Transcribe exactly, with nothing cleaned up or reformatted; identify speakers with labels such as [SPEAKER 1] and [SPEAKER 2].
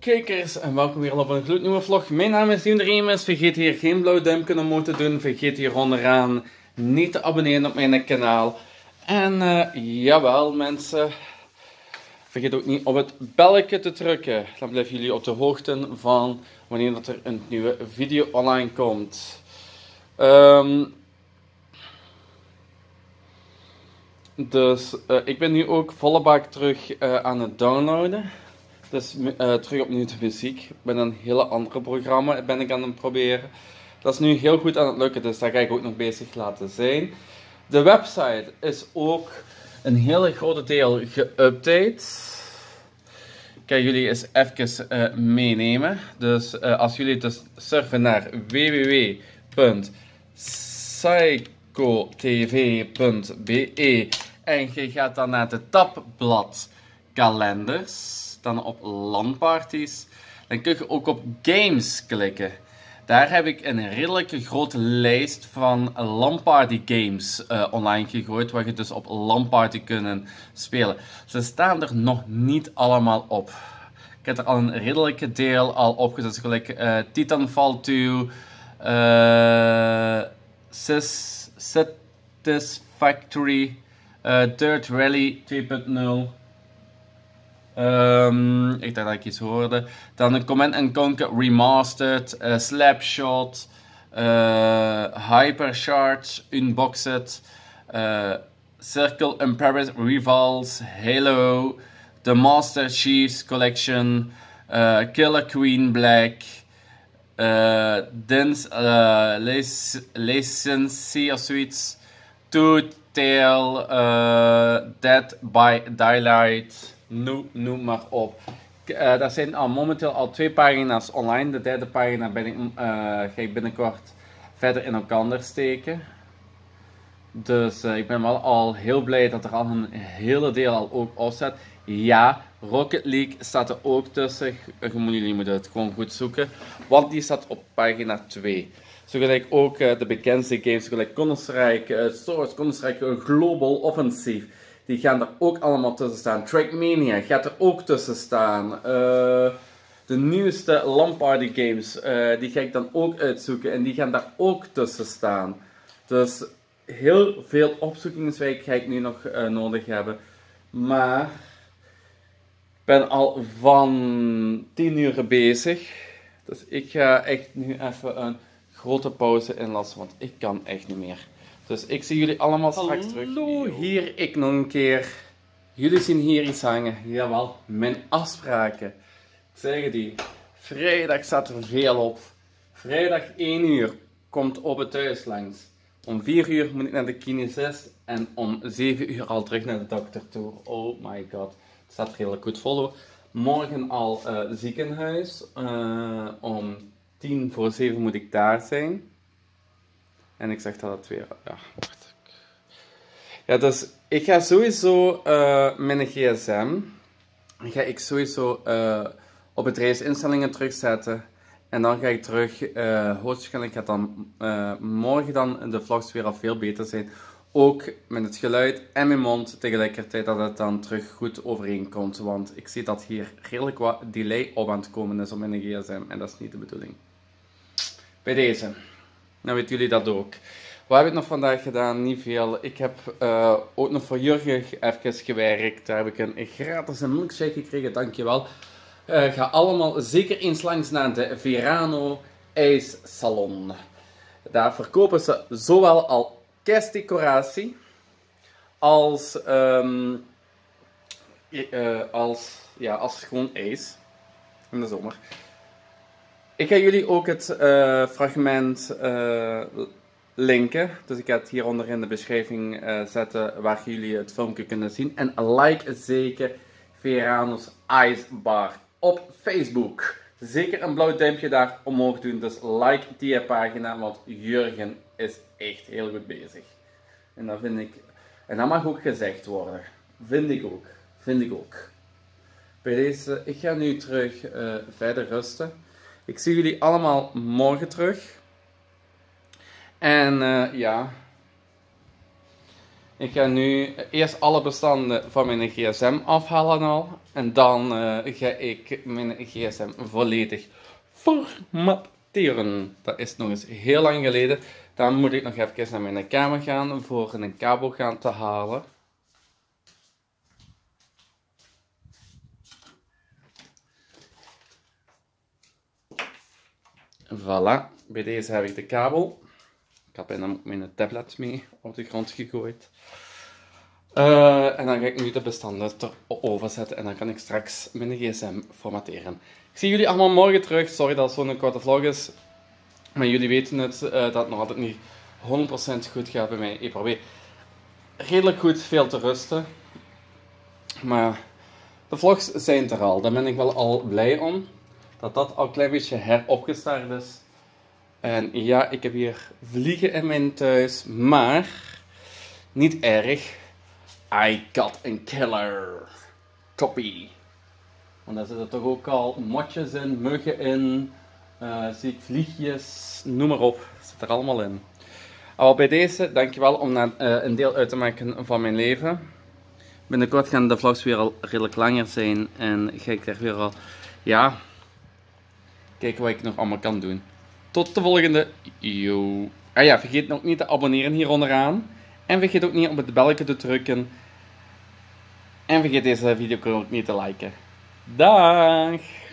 [SPEAKER 1] kijkers en welkom weer op een gloednieuwe vlog. Mijn naam is Dien Remus. Vergeet hier geen blauw duimpje omhoog te doen. Vergeet hier onderaan niet te abonneren op mijn kanaal. En uh, jawel mensen, vergeet ook niet op het belletje te drukken. Dan blijven jullie op de hoogte van wanneer dat er een nieuwe video online komt. Um, dus uh, ik ben nu ook volle bak terug uh, aan het downloaden. Dus uh, terug opnieuw de muziek. Met een hele andere programma ben ik aan het proberen. Dat is nu heel goed aan het lukken, dus daar ga ik ook nog bezig laten zijn. De website is ook een hele grote deel geüpdate. Ik ga jullie eens even uh, meenemen. Dus uh, als jullie dus surfen naar w w w punt psychotv punt b e en je gaat dan naar de tabblad kalenders, dan op LAN-parties, dan kun je ook op games klikken. Daar heb ik een redelijke grote lijst van LAN-party games uh, online gegooid, waar je dus op LAN-party kunnen spelen. Ze staan er nog niet allemaal op. Ik heb er al een redelijke deel al opgezet, gelijk uh, Titanfall twee, uh, Satisfactory, uh, Dirt Rally twee punt nul. Um, ik dacht dat ik iets hoorde. Dan een Command and Conquer Remastered, uh, Slapshot, uh, Hypercharge, Unboxed, uh, Circle in Paris Rivals, Halo, The Master Chiefs Collection, uh, Killer Queen Black, uh, Dance, uh, License of zoiets, Two Tail, uh, Dead by Daylight. Noem, noem maar op. Uh, dat zijn al momenteel al twee pagina's online. De derde pagina ben ik, uh, ga ik binnenkort verder in elkaar steken. Dus uh, ik ben wel al heel blij dat er al een hele deel al ook op staat. Ja, Rocket League staat er ook tussen. Jullie moeten het gewoon goed zoeken. Want die staat op pagina twee. Zo gelijk ook uh, de bekendste games, gelijk Counter-Strike, uh, Star Wars, Counter-Strike Global Offensive. Die gaan er ook allemaal tussen staan. Trackmania gaat er ook tussen staan. Uh, de nieuwste LAN-party games, uh, die ga ik dan ook uitzoeken. En die gaan daar ook tussen staan. Dus heel veel opzoekingswerk ga ik nu nog uh, nodig hebben. Maar ik ben al van tien uur bezig. Dus ik ga echt nu even een grote pauze inlassen. Want ik kan echt niet meer. Dus ik zie jullie allemaal straks terug. Hallo, hier ik nog een keer. Jullie zien hier iets hangen. Jawel, mijn afspraken. Zeggen die. Vrijdag staat er veel op. Vrijdag één uur komt op het thuis langs. Om vier uur moet ik naar de kinesist. En om zeven uur al terug naar de dokter toe. Oh my god. Het staat redelijk goed vol. Morgen al uh, ziekenhuis. Uh, om tien voor zeven moet ik daar zijn. En ik zeg dat het weer, ja, wacht. Ja, dus ik ga sowieso uh, mijn gsm, ga ik sowieso uh, op het reisinstellingen terugzetten. En dan ga ik terug, uh, hoogstwaarschijnlijk gaat dan uh, morgen dan de vlogs weer al veel beter zijn. Ook met het geluid en mijn mond tegelijkertijd, dat het dan terug goed overeenkomt. Want ik zie dat hier redelijk wat delay op aan het komen is op mijn gsm. En dat is niet de bedoeling. Bij deze. Nou weten jullie dat ook. Wat heb ik nog vandaag gedaan? Niet veel. Ik heb uh, ook nog voor Jurgen even gewerkt. Daar heb ik een gratis milkshake gekregen. Dankjewel. Uh, ga allemaal zeker eens langs naar de Verano IJssalon. Daar verkopen ze zowel al kerstdecoratie als, um, uh, als, ja, als gewoon ijs in de zomer. Ik ga jullie ook het uh, fragment uh, linken. Dus ik ga het hieronder in de beschrijving uh, zetten waar jullie het filmpje kunnen zien. En like zeker Verano's Ice Bar op Facebook. Zeker een blauw duimpje daar omhoog doen. Dus like die pagina, want Jurgen is echt heel goed bezig. En dat vind ik... En dat mag ook gezegd worden. Vind ik ook. Vind ik ook. Bij deze, ik ga nu terug uh, verder rusten. Ik zie jullie allemaal morgen terug. En uh, ja, Ik ga nu eerst alle bestanden van mijn gsm afhalen al. En dan uh, ga ik mijn gsm volledig formateren. Dat is nog eens heel lang geleden. Dan moet ik nog even naar mijn kamer gaan voor een kabel gaan te halen. Voilà, bij deze heb ik de kabel. Ik had bijna mijn tablet mee op de grond gegooid. Uh, en dan ga ik nu de bestanden erover zetten en dan kan ik straks mijn gsm formateren. Ik zie jullie allemaal morgen terug. Sorry dat het zo'n korte vlog is. Maar jullie weten het, uh, dat het nog altijd niet honderd procent goed gaat bij mij. Ik probeer redelijk goed veel te rusten. Maar de vlogs zijn er al. Daar ben ik wel al blij om. Dat dat al een klein beetje heropgestart is. En ja, ik heb hier vliegen in mijn thuis. Maar niet erg. I got a killer. Toppie. Want daar zitten toch ook al motjes in, muggen in. Uh, zie ik vliegjes, noem maar op. Zit er allemaal in. Al bij deze, dankjewel om na, uh, een deel uit te maken van mijn leven. Binnenkort gaan de vlogs weer al redelijk langer zijn. En ga ik daar weer al, ja, kijken wat ik nog allemaal kan doen. Tot de volgende. Yo. Ah ja, vergeet ook niet te abonneren hier onderaan. En vergeet ook niet op het belletje te drukken. En vergeet deze video ook niet te liken. Dag!